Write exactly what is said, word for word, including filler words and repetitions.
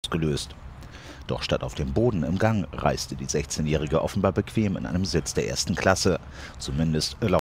ausgelöst. Doch statt auf dem Boden im Gang reiste die sechzehnjährige offenbar bequem in einem Sitz der ersten Klasse. Zumindest